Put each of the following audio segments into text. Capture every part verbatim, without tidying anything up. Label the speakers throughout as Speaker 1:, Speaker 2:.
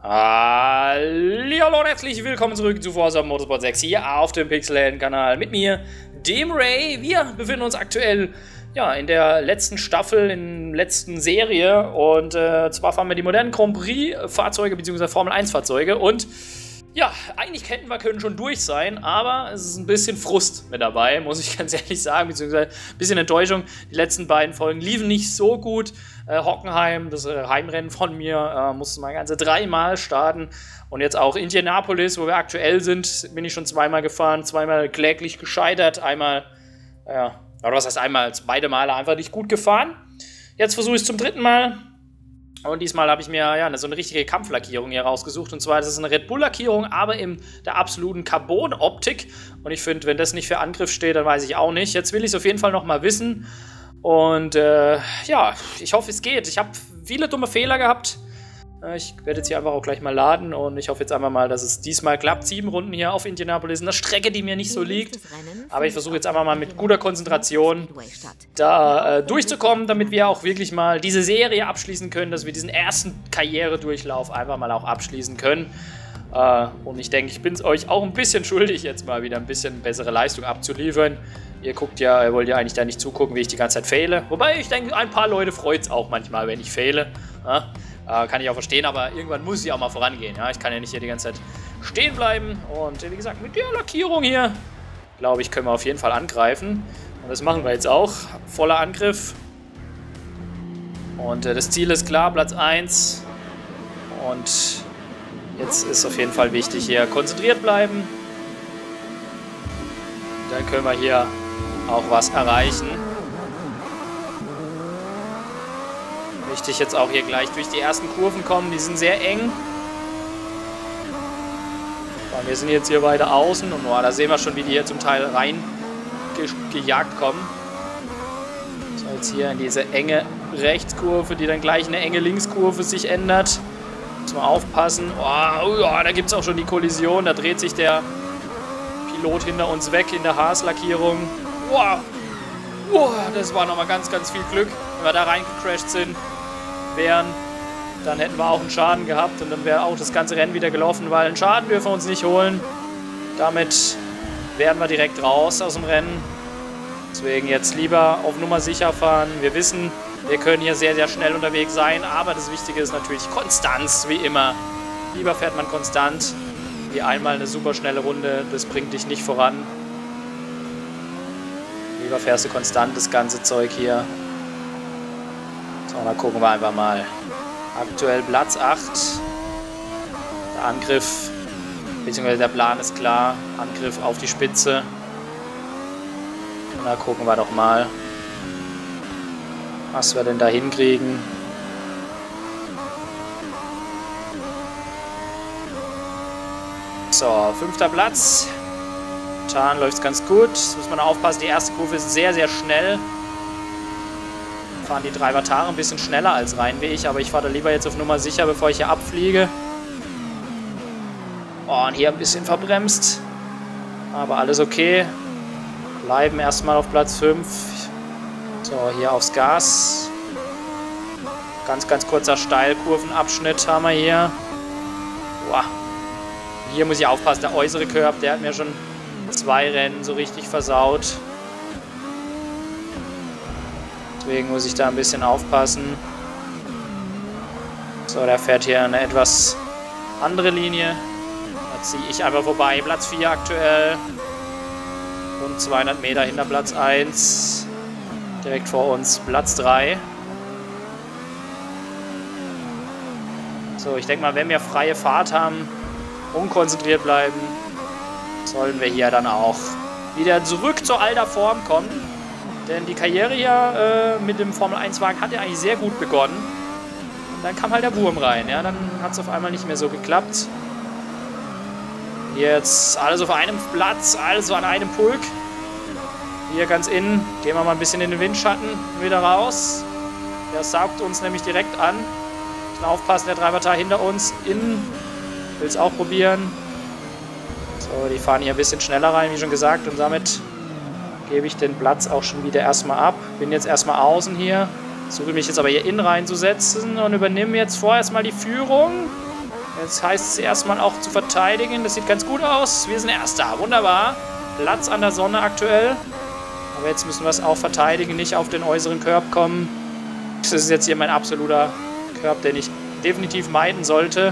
Speaker 1: Hallo und herzlich willkommen zurück zu Forza Motorsport sechs hier auf dem Pixelhelden-Kanal mit mir, dem Ray. Wir befinden uns aktuell ja, in der letzten Staffel, in der letzten Serie und äh, zwar fahren wir die modernen Grand Prix-Fahrzeuge bzw. Formel eins Fahrzeuge und ja, eigentlich hätten wir können schon durch sein, aber es ist ein bisschen Frust mit dabei, muss ich ganz ehrlich sagen, beziehungsweise ein bisschen Enttäuschung. Die letzten beiden Folgen liefen nicht so gut. Äh, Hockenheim, das äh, Heimrennen von mir, äh, musste mal ganze dreimal starten. Und jetzt auch Indianapolis, wo wir aktuell sind, bin ich schon zweimal gefahren, zweimal kläglich gescheitert, einmal, ja, oder was heißt einmal, beide Male einfach nicht gut gefahren. Jetzt versuche ich es zum dritten Mal. Und diesmal habe ich mir ja, so eine richtige Kampflackierung hier rausgesucht. Und zwar, das ist eine Red Bull-Lackierung, aber in der absoluten Carbon-Optik. Und ich finde, wenn das nicht für Angriff steht, dann weiß ich auch nicht. Jetzt will ich es auf jeden Fall noch mal wissen. Und äh, ja, ich hoffe, es geht. Ich habe viele dumme Fehler gehabt. Ich werde jetzt hier einfach auch gleich mal laden. Und ich hoffe jetzt einfach mal, dass es diesmal klappt. Sieben Runden hier auf Indianapolis. Eine Strecke, die mir nicht so liegt. Aber ich versuche jetzt einfach mal mit guter Konzentration da äh, durchzukommen, damit wir auch wirklich mal diese Serie abschließen können, dass wir diesen ersten Karrieredurchlauf einfach mal auch abschließen können. Äh, und ich denke, ich bin es euch auch ein bisschen schuldig, jetzt mal wieder ein bisschen bessere Leistung abzuliefern. Ihr guckt ja, ihr wollt ja eigentlich da nicht zugucken, wie ich die ganze Zeit fehle. Wobei, ich denke, ein paar Leute freut es auch manchmal, wenn ich fehle. Ja? Äh, kann ich auch verstehen, aber irgendwann muss ich auch mal vorangehen. Ja? Ich kann ja nicht hier die ganze Zeit stehen bleiben. Und wie gesagt, mit der Lackierung hier, glaube ich, können wir auf jeden Fall angreifen. Und das machen wir jetzt auch. Voller Angriff. Und äh, das Ziel ist klar, Platz eins. Und jetzt ist auf jeden Fall wichtig, hier konzentriert bleiben. Dann können wir hier auch was erreichen. Wichtig jetzt auch hier gleich durch die ersten Kurven kommen. Die sind sehr eng. Wir sind jetzt hier weiter außen und oh, da sehen wir schon, wie die hier zum Teil rein ge gejagt kommen. So, jetzt hier in diese enge Rechtskurve, die dann gleich eine enge Linkskurve sich ändert. Muss man aufpassen. Oh, oh, da gibt es auch schon die Kollision. Da dreht sich der Pilot hinter uns weg in der Haas-Lackierung. Wow. Oh, das war nochmal ganz, ganz viel Glück. Wenn wir da reingecrashed sind, wären, dann hätten wir auch einen Schaden gehabt und dann wäre auch das ganze Rennen wieder gelaufen, weil einen Schaden dürfen wir uns nicht holen. Damit wären wir direkt raus aus dem Rennen. Deswegen jetzt lieber auf Nummer sicher fahren. Wir wissen, wir können hier sehr, sehr schnell unterwegs sein, aber das Wichtige ist natürlich Konstanz, wie immer. Lieber fährt man konstant, wie einmal eine super schnelle Runde, das bringt dich nicht voran. Lieber fährst du konstant das ganze Zeug hier. So, dann gucken wir einfach mal. Aktuell Platz acht. Der Angriff, beziehungsweise der Plan ist klar. Angriff auf die Spitze. Und da gucken wir doch mal, was wir denn da hinkriegen. So, fünfter Platz. Momentan läuft es ganz gut. Jetzt muss man aufpassen, die erste Kurve ist sehr, sehr schnell. Fahren die drei Vatare ein bisschen schneller als rein wie ich, aber ich fahre da lieber jetzt auf Nummer sicher, bevor ich hier abfliege. Oh, und hier ein bisschen verbremst. Aber alles okay. Bleiben erstmal auf Platz fünf. So, hier aufs Gas. Ganz, ganz kurzer Steilkurvenabschnitt haben wir hier. Boah. Hier muss ich aufpassen, der äußere Curb, der hat mir schon zwei Rennen so richtig versaut. Deswegen muss ich da ein bisschen aufpassen. So, der fährt hier eine etwas andere Linie. Da ziehe ich einfach vorbei. Platz vier aktuell. Rund zweihundert Meter hinter Platz eins. Direkt vor uns Platz drei. So, ich denke mal, wenn wir freie Fahrt haben, unkonzentriert bleiben, sollen wir hier dann auch wieder zurück zur alter Form kommen. Denn die Karriere hier äh, mit dem Formel eins Wagen hat ja eigentlich sehr gut begonnen. Und dann kam halt der Wurm rein. Ja? Dann hat es auf einmal nicht mehr so geklappt. Jetzt alles auf einem Platz, alles so an einem Pulk. Hier ganz innen gehen wir mal ein bisschen in den Windschatten wieder raus. Der saugt uns nämlich direkt an. Müssen aufpassen, der Treiber hinter uns. Innen will es auch probieren. So, die fahren hier ein bisschen schneller rein, wie schon gesagt. Und damit gebe ich den Platz auch schon wieder erstmal ab. Bin jetzt erstmal außen hier. Suche mich jetzt aber hier innen reinzusetzen und übernehme jetzt vorerst mal die Führung. Jetzt heißt es erstmal auch zu verteidigen. Das sieht ganz gut aus. Wir sind Erster. Wunderbar. Platz an der Sonne aktuell. Aber jetzt müssen wir es auch verteidigen, nicht auf den äußeren Curb kommen. Das ist jetzt hier mein absoluter Curb, den ich definitiv meiden sollte.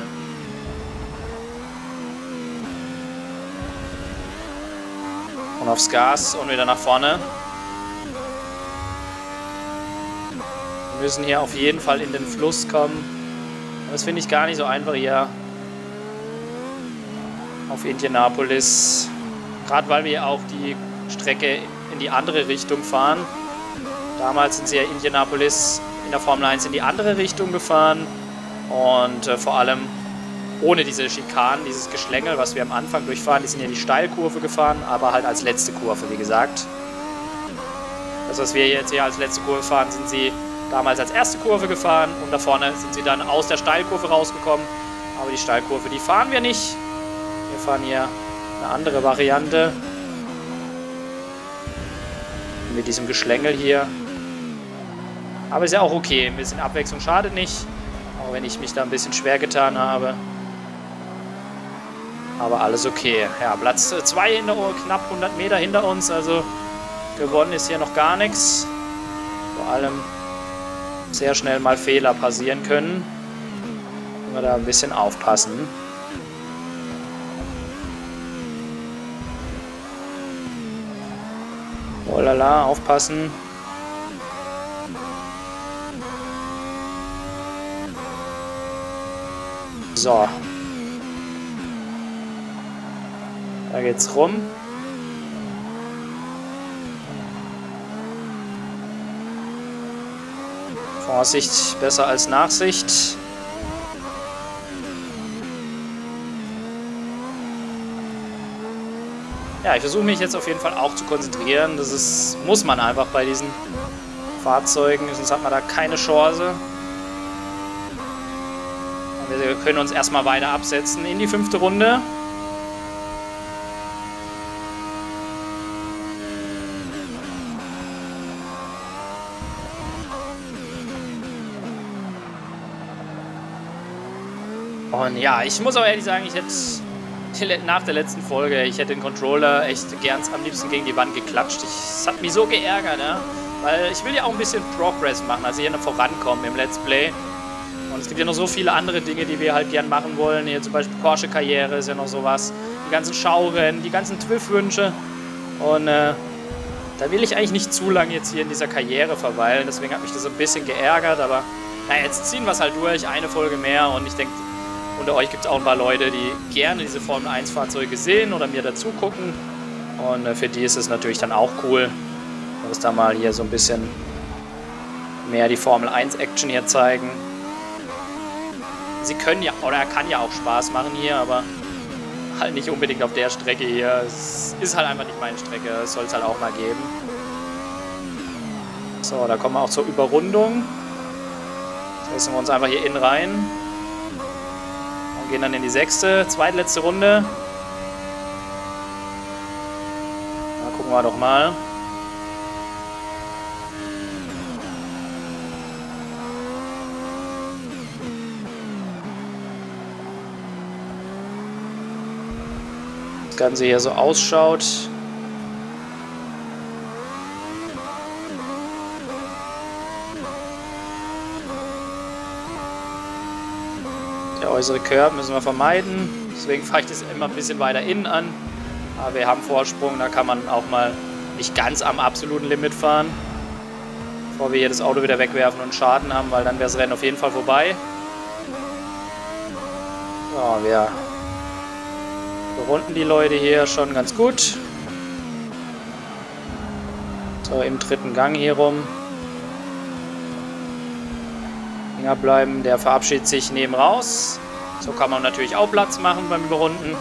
Speaker 1: Und aufs Gas und wieder nach vorne. Wir müssen hier auf jeden Fall in den Fluss kommen. Das finde ich gar nicht so einfach hier auf Indianapolis. Gerade weil wir auch die Strecke in die andere Richtung fahren. Damals sind sie ja Indianapolis in der Formel eins in die andere Richtung gefahren. Und äh, vor allem ohne diese Schikanen, dieses Geschlängel, was wir am Anfang durchfahren. Die sind ja die Steilkurve gefahren, aber halt als letzte Kurve, wie gesagt. Das, was wir jetzt hier als letzte Kurve fahren, sind sie damals als erste Kurve gefahren. Und da vorne sind sie dann aus der Steilkurve rausgekommen. Aber die Steilkurve, die fahren wir nicht. Wir fahren hier eine andere Variante. Mit diesem Geschlängel hier. Aber ist ja auch okay. Ein bisschen Abwechslung schadet nicht. Auch wenn ich mich da ein bisschen schwer getan habe. Aber alles okay. Ja, Platz zwei hinter uns, knapp hundert Meter hinter uns. Also gewonnen ist hier noch gar nichts. Vor allem sehr schnell mal Fehler passieren können. Müssen wir da ein bisschen aufpassen. Oh la la, aufpassen. So. Da geht's rum. Vorsicht, besser als Nachsicht. Ja, ich versuche mich jetzt auf jeden Fall auch zu konzentrieren. Das ist, muss man einfach bei diesen Fahrzeugen, sonst hat man da keine Chance. Und wir können uns erstmal weiter absetzen in die fünfte Runde. Und ja, ich muss aber ehrlich sagen, ich hätte nach der letzten Folge, ich hätte den Controller echt gern am liebsten gegen die Wand geklatscht. Es hat mich so geärgert, ne? Weil ich will ja auch ein bisschen Progress machen, also hier noch vorankommen im Let's Play. Und es gibt ja noch so viele andere Dinge, die wir halt gern machen wollen. Hier zum Beispiel Porsche-Karriere ist ja noch sowas. Die ganzen Schaurennen, die ganzen Twiff-Wünsche. Und äh, da will ich eigentlich nicht zu lange jetzt hier in dieser Karriere verweilen. Deswegen hat mich das ein bisschen geärgert. Aber naja, jetzt ziehen wir es halt durch, eine Folge mehr. Und ich denke, unter euch gibt es auch ein paar Leute, die gerne diese Formel eins Fahrzeuge sehen oder mir dazu gucken. Und äh, für die ist es natürlich dann auch cool, dass da mal hier so ein bisschen mehr die Formel eins Action hier zeigen. Sie können ja, oder er kann ja auch Spaß machen hier, aber halt nicht unbedingt auf der Strecke hier. Es ist halt einfach nicht meine Strecke, das soll es halt auch mal geben. So, da kommen wir auch zur Überrundung. Setzen wir uns einfach hier innen rein. Und gehen dann in die sechste, zweitletzte Runde. Da gucken wir doch mal. Das Ganze hier so ausschaut. Der äußere Curb müssen wir vermeiden. Deswegen fahre ich das immer ein bisschen weiter innen an. Aber wir haben Vorsprung, da kann man auch mal nicht ganz am absoluten Limit fahren. Bevor wir hier das Auto wieder wegwerfen und Schaden haben, weil dann wäre das Rennen auf jeden Fall vorbei. So, wir runden die Leute hier schon ganz gut. So, im dritten Gang hier rum. Finger bleiben, der verabschiedet sich neben raus. So kann man natürlich auch Platz machen beim Überrunden.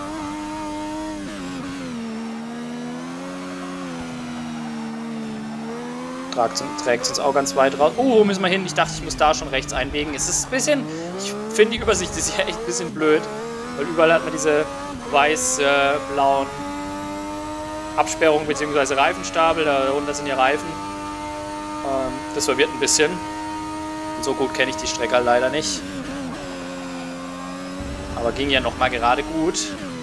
Speaker 1: Trägt uns auch ganz weit raus. Oh, wo müssen wir hin? Ich dachte, ich muss da schon rechts einbiegen. Es ist ein bisschen, ich finde die Übersicht ist ja echt ein bisschen blöd. Weil überall hat man diese weiß-blauen äh, Absperrungen bzw. Reifenstapel. Darunter sind ja Reifen. Ähm, das verwirrt ein bisschen. Und so gut kenne ich die Strecke halt leider nicht. Aber ging ja nochmal gerade gut.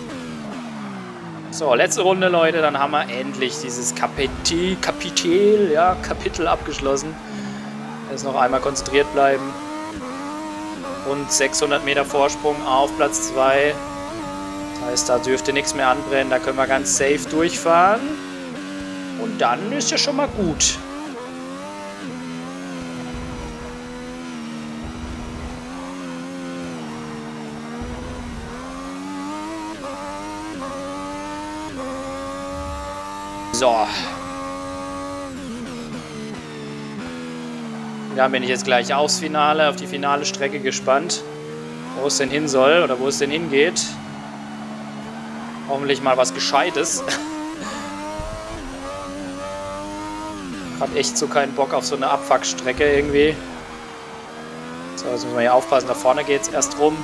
Speaker 1: So, letzte Runde, Leute. Dann haben wir endlich dieses Kapitel, Kapitel, ja, Kapitel abgeschlossen. Jetzt noch einmal konzentriert bleiben. Und sechshundert Meter Vorsprung auf Platz zwei. Das heißt, da dürfte nichts mehr anbrennen. Da können wir ganz safe durchfahren. Und dann ist ja schon mal gut. So. Da bin ich jetzt gleich aufs Finale, auf die finale Strecke gespannt. Wo es denn hin soll oder wo es denn hingeht. Hoffentlich mal was Gescheites. Hab echt so keinen Bock auf so eine Abfuckstrecke irgendwie. So, jetzt müssen wir hier aufpassen. Da vorne geht es erst rum.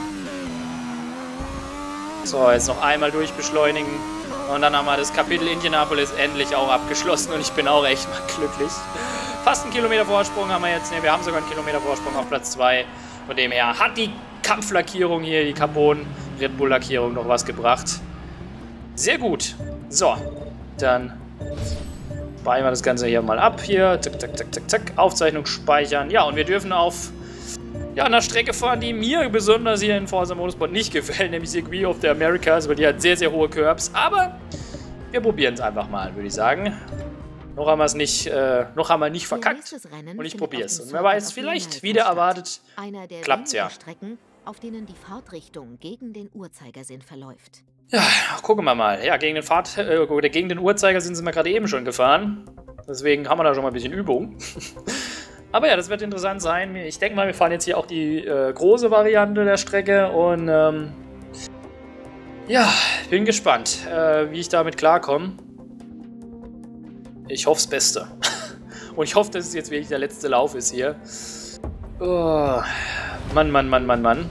Speaker 1: So, jetzt noch einmal durchbeschleunigen. Und dann haben wir das Kapitel Indianapolis endlich auch abgeschlossen. Und ich bin auch echt mal glücklich. Fast einen Kilometer Vorsprung haben wir jetzt. Ne, wir haben sogar einen Kilometer Vorsprung auf Platz zwei. Von dem her hat die Kampflackierung hier, die Carbon Red Bull Lackierung noch was gebracht. Sehr gut. So, dann speichern wir das Ganze hier mal ab. Hier, zack, zack, zack, zack, zack. Aufzeichnung speichern. Ja, und wir dürfen auf ja, einer Strecke fahren, die mir besonders hier in Forza Motorsport nicht gefällt, nämlich Circuit of the Americas, weil die hat sehr, sehr hohe Curbs. Aber wir probieren es einfach mal, würde ich sagen. Noch haben wir es nicht, äh, noch haben wir nicht verkackt. Und ich probiere es. Und wer weiß, vielleicht wieder erwartet, klappt es ja.
Speaker 2: Strecken, auf denen die Fahrtrichtung gegen den Uhrzeigersinn verläuft.
Speaker 1: Ja, gucken wir mal. Ja, gegen den, Fahrt, äh, gegen den Uhrzeigersinn sind wir gerade eben schon gefahren. Deswegen haben wir da schon mal ein bisschen Übung. Aber ja, das wird interessant sein. Ich denke mal, wir fahren jetzt hier auch die äh, große Variante der Strecke. Und ähm, ja, bin gespannt, äh, wie ich damit klarkomme. Ich hoffe das Beste. Und ich hoffe, dass es jetzt wirklich der letzte Lauf ist hier. Oh, Mann, Mann, Mann, Mann, Mann.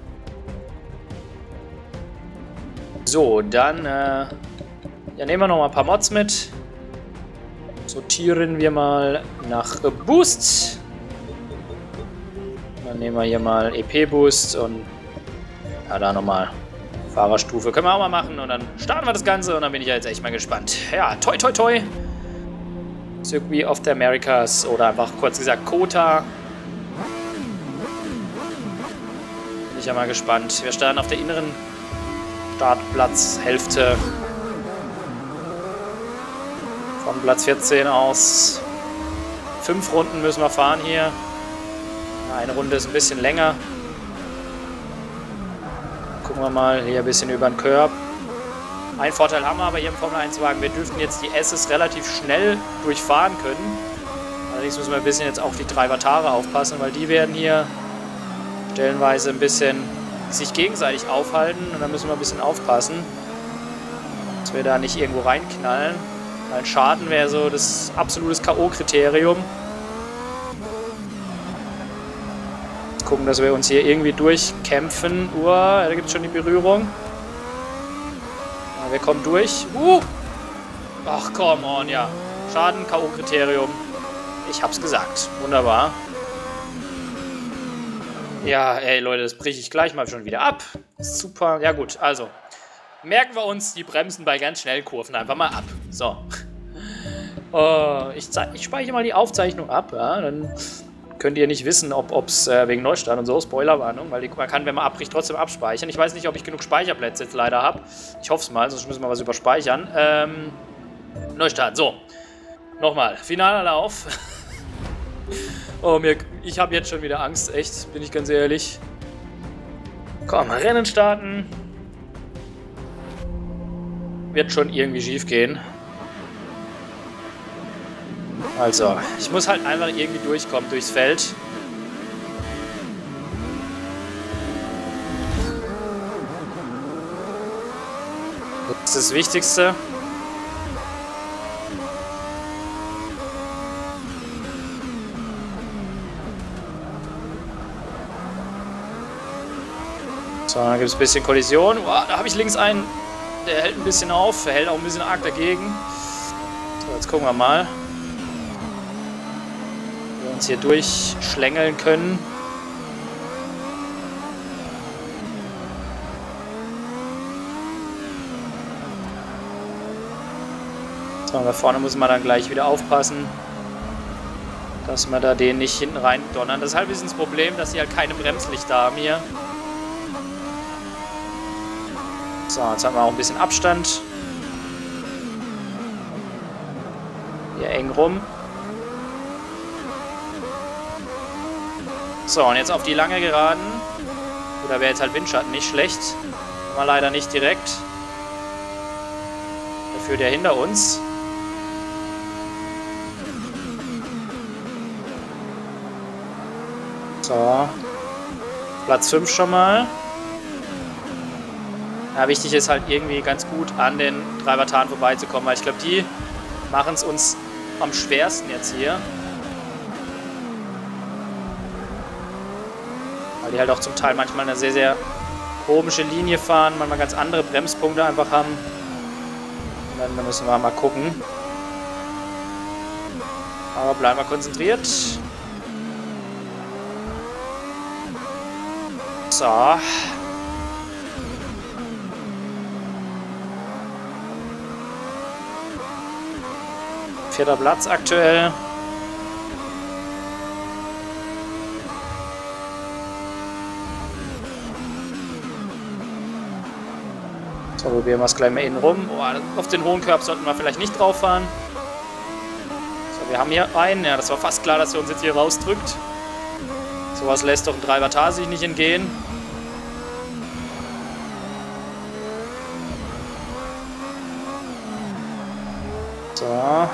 Speaker 1: So, dann äh, ja, nehmen wir noch mal ein paar Mods mit. Sortieren wir mal nach Boost. Dann nehmen wir hier mal E P-Boost und ja, da nochmal Fahrerstufe. Können wir auch mal machen und dann starten wir das Ganze und dann bin ich ja jetzt echt mal gespannt. Ja, toi toi toi. Circuit of the Americas oder einfach kurz gesagt Kota. Bin ich ja mal gespannt. Wir starten auf der inneren Startplatzhälfte. Von Platz vierzehn aus. Fünf Runden müssen wir fahren hier. Eine Runde ist ein bisschen länger. Gucken wir mal hier ein bisschen über den Curb. Ein Vorteil haben wir aber hier im Formel eins Wagen. Wir dürften jetzt die S's relativ schnell durchfahren können. Allerdings müssen wir ein bisschen jetzt auf die drei Vatare aufpassen, weil die werden hier stellenweise ein bisschen sich gegenseitig aufhalten. Und da müssen wir ein bisschen aufpassen, dass wir da nicht irgendwo reinknallen. Ein Schaden wäre so das absolute K O-Kriterium. Gucken, dass wir uns hier irgendwie durchkämpfen. Uah, da gibt es schon die Berührung. Ja, wir kommen durch. Uh! Ach, come on, ja. Schaden, K O-Kriterium. Ich hab's gesagt. Wunderbar. Ja, ey, Leute, das breche ich gleich mal schon wieder ab. Super. Ja, gut, also. Merken wir uns die Bremsen bei ganz schnellen Kurven einfach mal ab. So. Uh, ich, ich speichere mal die Aufzeichnung ab. Ja, dann könnt ihr nicht wissen, ob es äh, wegen Neustart und so, Spoilerwarnung, weil die, man kann, wenn man abbricht, trotzdem abspeichern. Ich weiß nicht, ob ich genug Speicherplätze jetzt leider habe. Ich hoffe es mal, sonst müssen wir was überspeichern. Ähm, Neustart, so. Nochmal, finaler Lauf. Oh, mir, ich habe jetzt schon wieder Angst, echt, bin ich ganz ehrlich. Komm, Rennen starten. Wird schon irgendwie schief gehen. Also, ich muss halt einfach irgendwie durchkommen durchs Feld. Das ist das Wichtigste. So, dann gibt es ein bisschen Kollision. Oh, da habe ich links einen, der hält ein bisschen auf, hält auch ein bisschen arg dagegen. So, jetzt gucken wir mal, wie wir uns hier durchschlängeln können. So, da vorne muss man dann gleich wieder aufpassen, dass wir da den nicht hinten rein donnern. Das ist halt ein bisschen das Problem, dass sie halt keine Bremslichter haben hier. So, jetzt haben wir auch ein bisschen Abstand. Hier eng rum. So, und jetzt auf die lange Geraden. Oder wäre jetzt halt Windschatten nicht schlecht. Aber leider nicht direkt. Dafür der hinter uns. So. Platz fünf schon mal. Ja, wichtig ist halt irgendwie ganz gut an den Treibertaren vorbeizukommen, weil ich glaube, die machen es uns am schwersten jetzt hier. Weil die halt auch zum Teil manchmal eine sehr, sehr komische Linie fahren, manchmal ganz andere Bremspunkte einfach haben. Und dann, dann müssen wir mal gucken. Aber bleiben wir konzentriert. So. Vierter Platz aktuell. So, probieren wir es gleich mal innen rum. Oh, auf den hohen Körb sollten wir vielleicht nicht drauf fahren. So, wir haben hier einen. Ja, das war fast klar, dass er uns jetzt hier rausdrückt. Sowas lässt doch ein Treibertar sich nicht entgehen. So.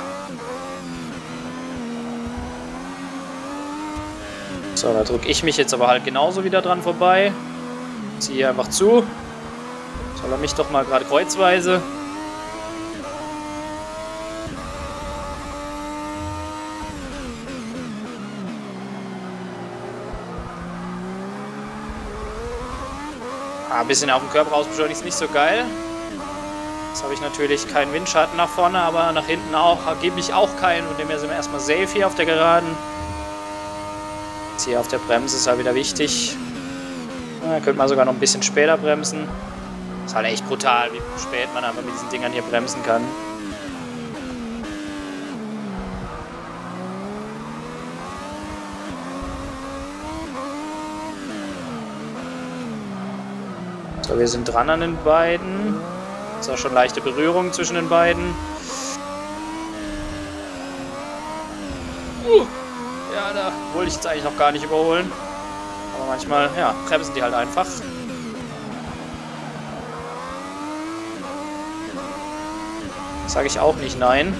Speaker 1: So, da drücke ich mich jetzt aber halt genauso wieder dran vorbei. Ziehe einfach zu. Soll er mich doch mal gerade kreuzweise. Ah, ein bisschen auf dem Körper rausbeschleunigt ist nicht so geil. Jetzt habe ich natürlich keinen Windschatten nach vorne, aber nach hinten auch, gebe ich auch keinen. Und dem sind wir erstmal safe hier auf der Geraden. Jetzt hier auf der Bremse ist halt wieder wichtig. Da könnte man sogar noch ein bisschen später bremsen. Ist halt echt brutal, wie spät man einfach mit diesen Dingern hier bremsen kann. So, wir sind dran an den beiden. Ist auch schon leichte Berührung zwischen den beiden. Uh, ja, da wollte ich jetzt eigentlich noch gar nicht überholen. Aber manchmal, ja, bremsen die halt einfach. Sage ich auch nicht nein.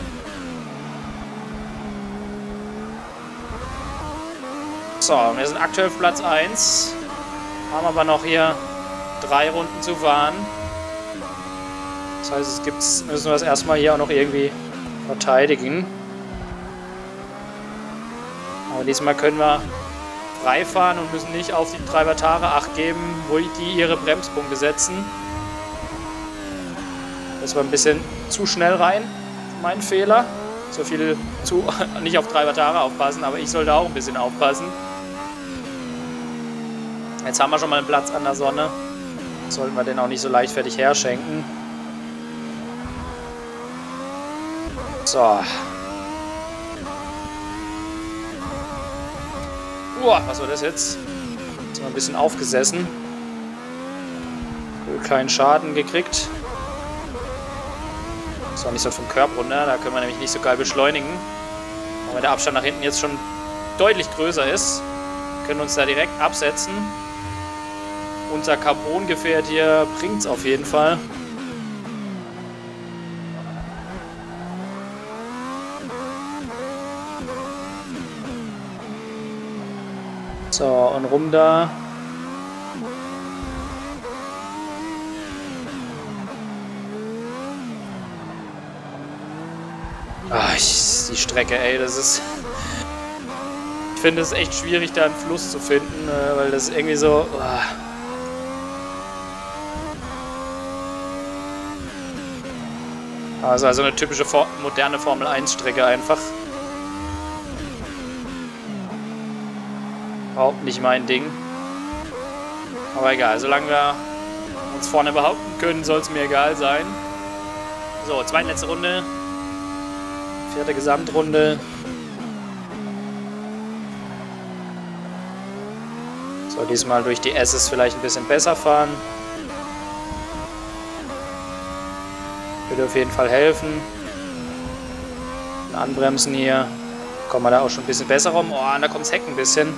Speaker 1: So, wir sind aktuell auf Platz eins. Haben aber noch hier drei Runden zu fahren. Das heißt, es gibt's, müssen wir das erstmal hier auch noch irgendwie verteidigen. Aber diesmal können wir frei fahren und müssen nicht auf die Treibertare Acht geben, wo die ihre Bremspunkte setzen. Das war ein bisschen zu schnell rein, mein Fehler. So viel zu, nicht auf Treibertare aufpassen, aber ich sollte auch ein bisschen aufpassen. Jetzt haben wir schon mal einen Platz an der Sonne. Sollten wir den auch nicht so leichtfertig herschenken. So. Uah, was war das jetzt? Jetzt sind wir ein bisschen aufgesessen. Keinen Schaden gekriegt. Das war nicht so vom Körper runter, da können wir nämlich nicht so geil beschleunigen. Aber wenn der Abstand nach hinten jetzt schon deutlich größer ist, können wir uns da direkt absetzen. Unser Carbon-Gefährt hier bringt es auf jeden Fall. So, und rum da. Ah, ich, die Strecke, ey, das ist... Ich finde es echt schwierig, da einen Fluss zu finden, weil das irgendwie so... Also, also eine typische For- moderne Formel eins Strecke einfach. Überhaupt nicht mein Ding. Aber egal, solange wir uns vorne behaupten können, soll es mir egal sein. So, zweitletzte Runde. Vierte Gesamtrunde. So, diesmal durch die S's vielleicht ein bisschen besser fahren. Würde auf jeden Fall helfen. Und anbremsen hier. Kommen wir da auch schon ein bisschen besser rum. Oh, und da kommt das Heck ein bisschen.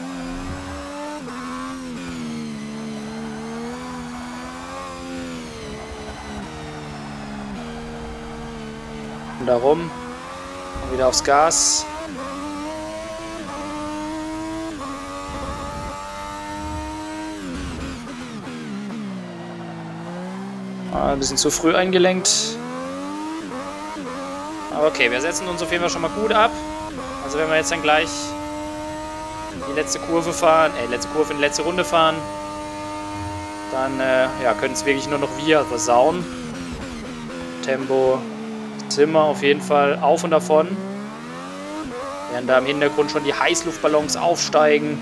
Speaker 1: Und da rum. Und wieder aufs Gas. Ah, ein bisschen zu früh eingelenkt. Aber okay, wir setzen uns auf jeden Fall schon mal gut ab. Also wenn wir jetzt dann gleich die letzte Kurve fahren, äh, letzte Kurve in die letzte Runde fahren, dann äh, ja, können es wirklich nur noch wir versauen. Tempo sind wir auf jeden Fall auf und davon. Während da im Hintergrund schon die Heißluftballons aufsteigen.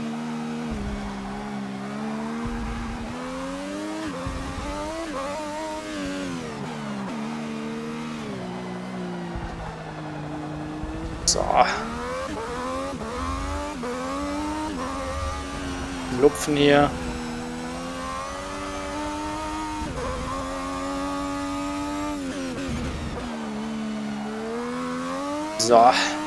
Speaker 1: So. Lupfen hier. So.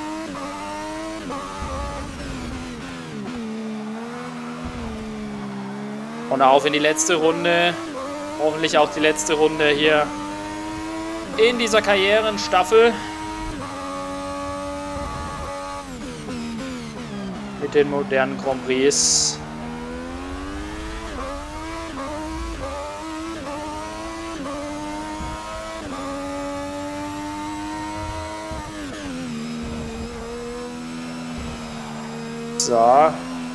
Speaker 1: Und auf in die letzte Runde. Hoffentlich auch die letzte Runde hier in dieser Karrierenstaffel. Mit den modernen Grand Prix. So.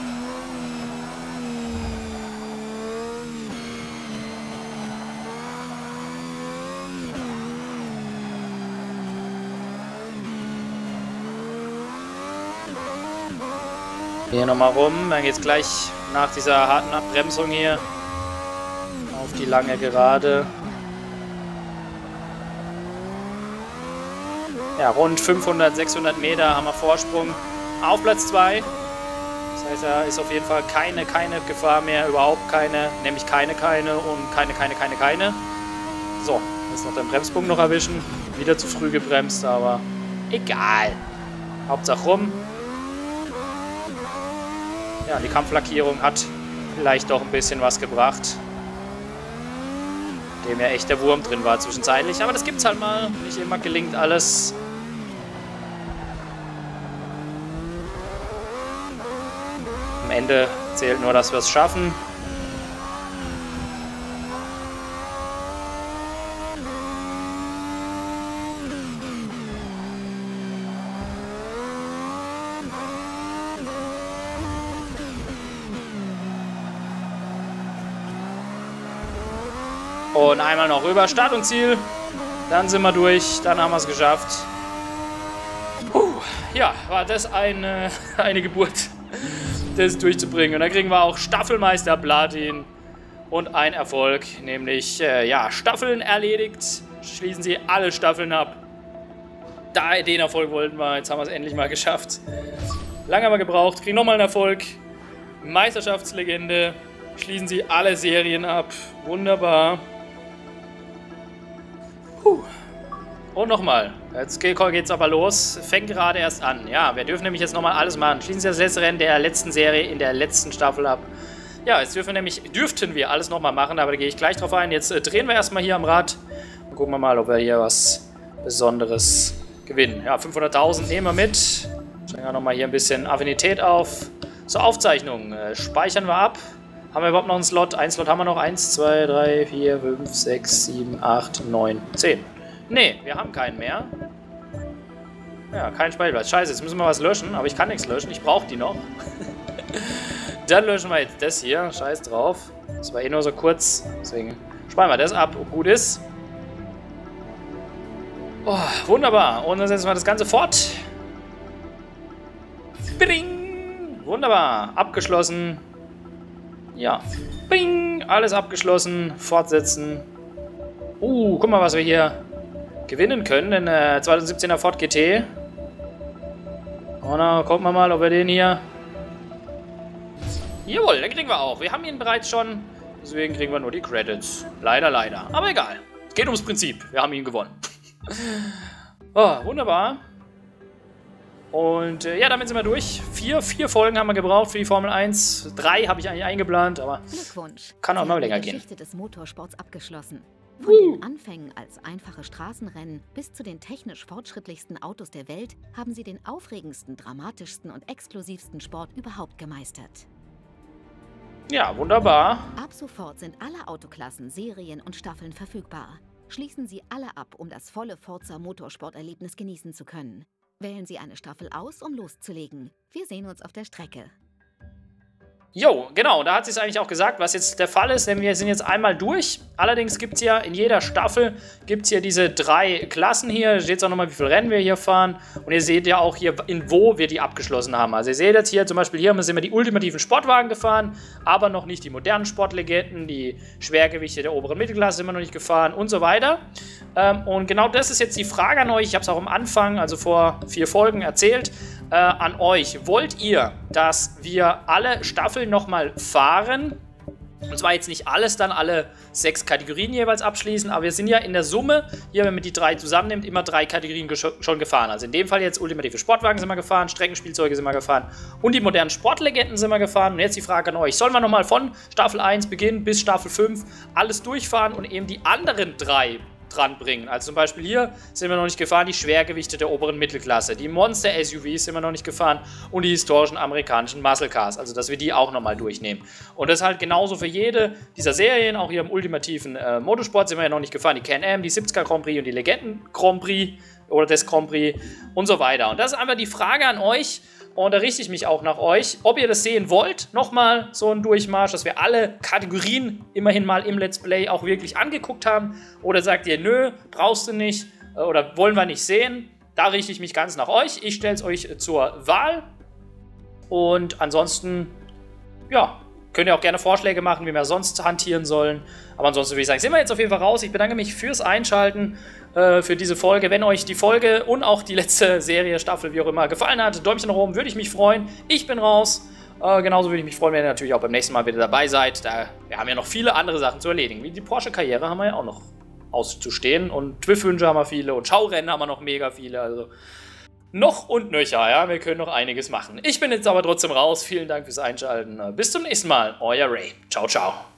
Speaker 1: Hier nochmal rum, dann geht es gleich nach dieser harten Abbremsung hier auf die lange Gerade. Ja, rund fünfhundert, sechshundert Meter haben wir Vorsprung auf Platz zwei. Das heißt, da ist auf jeden Fall keine, keine Gefahr mehr, überhaupt keine, nämlich keine, keine und keine, keine, keine, keine. So, jetzt noch den Bremspunkt noch erwischen. Wieder zu früh gebremst, aber egal. Hauptsache rum. Ja, die Kampflackierung hat vielleicht doch ein bisschen was gebracht. Dem ja echt der Wurm drin war zwischenzeitlich. Aber das gibt's halt mal. Nicht immer gelingt alles. Am Ende zählt nur, dass wir es schaffen. Und einmal noch rüber, Start und Ziel. Dann sind wir durch, dann haben wir es geschafft. Puh, ja, war das eine, eine Geburt, das durchzubringen. Und dann kriegen wir auch Staffelmeister Platin und ein Erfolg, nämlich äh, ja, Staffeln erledigt. Schließen Sie alle Staffeln ab. Da, den Erfolg wollten wir, jetzt haben wir es endlich mal geschafft. Lange haben wir gebraucht, kriegen nochmal einen Erfolg. Meisterschaftslegende. Schließen Sie alle Serien ab. Wunderbar. Puh. Und nochmal. Jetzt geht's aber los. Fängt gerade erst an. Ja, wir dürfen nämlich jetzt nochmal alles machen. Schließen Sie das letzte Rennen der letzten Serie in der letzten Staffel ab. Ja, jetzt dürfen wir nämlich, dürften wir alles nochmal machen, aber da gehe ich gleich drauf ein. Jetzt äh, drehen wir erstmal hier am Rad und gucken wir mal, ob wir hier was Besonderes gewinnen. Ja, fünfhunderttausend nehmen wir mit. Stellen wir nochmal hier ein bisschen Affinität auf. So, Aufzeichnungen. Äh, speichern wir ab. Haben wir überhaupt noch einen Slot? Einen Slot haben wir noch. eins, zwei, drei, vier, fünf, sechs, sieben, acht, neun, zehn. Ne, wir haben keinen mehr. Ja, kein Speicherplatz. Scheiße, jetzt müssen wir was löschen, aber ich kann nichts löschen. Ich brauche die noch. Dann löschen wir jetzt das hier. Scheiß drauf. Das war eh nur so kurz. Deswegen speichern wir das ab, ob gut ist. Oh, wunderbar. Und dann setzen wir das Ganze fort. Bing! Wunderbar. Abgeschlossen. Ja. Bing! Alles abgeschlossen. Fortsetzen. Uh, guck mal, was wir hier gewinnen können. Den äh, zweitausendsiebzehner Ford G T. Oh, na, gucken wir mal, ob wir den hier... Jawohl, den kriegen wir auch. Wir haben ihn bereits schon. Deswegen kriegen wir nur die Credits. Leider, leider. Aber egal. Es geht ums Prinzip. Wir haben ihn gewonnen. Oh, wunderbar. Und äh, ja, damit sind wir durch. Vier, vier Folgen haben wir gebraucht für die Formel eins. Drei habe ich eigentlich eingeplant, aber
Speaker 2: Glückwunsch.
Speaker 1: kann auch
Speaker 2: Sie
Speaker 1: mal
Speaker 2: haben
Speaker 1: länger
Speaker 2: die
Speaker 1: gehen.
Speaker 2: Geschichte des Motorsports abgeschlossen. Von
Speaker 1: Uh.
Speaker 2: den Anfängen als einfache Straßenrennen bis zu den technisch fortschrittlichsten Autos der Welt haben Sie den aufregendsten, dramatischsten und exklusivsten Sport überhaupt gemeistert.
Speaker 1: Ja, wunderbar.
Speaker 2: Ab sofort sind alle Autoklassen, Serien und Staffeln verfügbar. Schließen Sie alle ab, um das volle Forza-Motorsport-Erlebnis genießen zu können. Wählen Sie eine Staffel aus, um loszulegen. Wir sehen uns auf der Strecke.
Speaker 1: Jo, genau, da hat sie es eigentlich auch gesagt, was jetzt der Fall ist, denn wir sind jetzt einmal durch. Allerdings gibt es ja in jeder Staffel gibt's hier diese drei Klassen hier. Da steht auch nochmal, wie viele Rennen wir hier fahren. Und ihr seht ja auch hier, in wo wir die abgeschlossen haben. Also ihr seht jetzt hier, zum Beispiel hier sind wir die ultimativen Sportwagen gefahren, aber noch nicht die modernen Sportlegenden, die Schwergewichte der oberen Mittelklasse sind wir noch nicht gefahren und so weiter. Ähm, und genau das ist jetzt die Frage an euch. Ich habe es auch am Anfang, also vor vier Folgen erzählt, äh, an euch. Wollt ihr, dass wir alle Staffeln nochmal fahren? Und zwar jetzt nicht alles dann, alle sechs Kategorien jeweils abschließen, aber wir sind ja in der Summe, hier, wenn man die drei zusammennimmt, immer drei Kategorien schon gefahren. Also in dem Fall jetzt ultimative Sportwagen sind wir gefahren, Streckenspielzeuge sind wir gefahren und die modernen Sportlegenden sind wir gefahren. Und jetzt die Frage an euch, sollen wir nochmal von Staffel eins beginnen bis Staffel fünf alles durchfahren und eben die anderen drei dranbringen? Also zum Beispiel hier sind wir noch nicht gefahren, die Schwergewichte der oberen Mittelklasse, die Monster-S U Vs sind wir noch nicht gefahren und die historischen amerikanischen Muscle Cars, also dass wir die auch nochmal durchnehmen. Und das halt genauso für jede dieser Serien, auch hier im ultimativen äh, Motorsport sind wir ja noch nicht gefahren, die Can-Am, die siebziger Grand Prix und die Legenden Grand Prix oder des Grand Prix und so weiter. Und das ist einfach die Frage an euch. Und da richte ich mich auch nach euch, ob ihr das sehen wollt, nochmal so ein Durchmarsch, dass wir alle Kategorien immerhin mal im Let's Play auch wirklich angeguckt haben. Oder sagt ihr, nö, brauchst du nicht oder wollen wir nicht sehen. Da richte ich mich ganz nach euch. Ich stelle es euch zur Wahl. Und ansonsten, ja, könnt ihr auch gerne Vorschläge machen, wie wir sonst hantieren sollen. Aber ansonsten würde ich sagen, sind wir jetzt auf jeden Fall raus. Ich bedanke mich fürs Einschalten, äh, für diese Folge. Wenn euch die Folge und auch die letzte Serie, Staffel, wie auch immer, gefallen hat, Däumchen nach oben, würde ich mich freuen. Ich bin raus. Äh, genauso würde ich mich freuen, wenn ihr natürlich auch beim nächsten Mal wieder dabei seid. Da, wir haben ja noch viele andere Sachen zu erledigen. Wie die Porsche-Karriere haben wir ja auch noch auszustehen. Und Twiff-Wünsche haben wir viele und Schaurennen haben wir noch mega viele. Also noch und nöcher, ja. Wir können noch einiges machen. Ich bin jetzt aber trotzdem raus. Vielen Dank fürs Einschalten. Bis zum nächsten Mal. Euer Ray. Ciao, ciao.